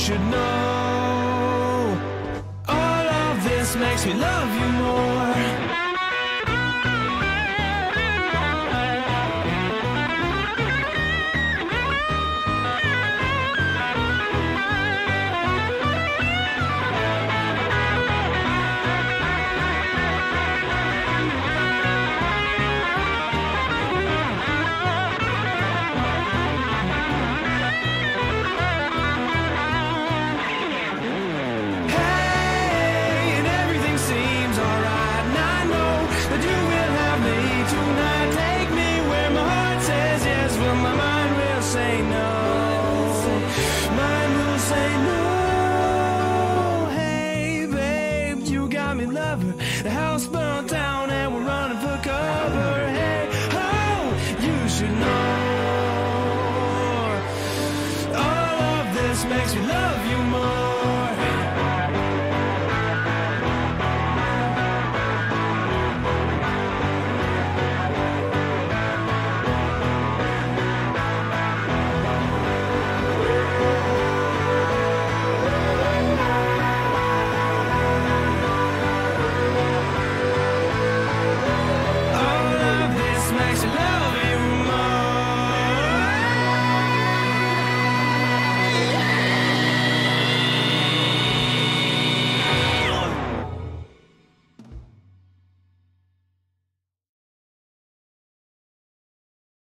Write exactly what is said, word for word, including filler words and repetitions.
should know. All of this makes me love you more. The house burned down and we're running for cover. Hey, oh, you should know. All of this makes me love you more.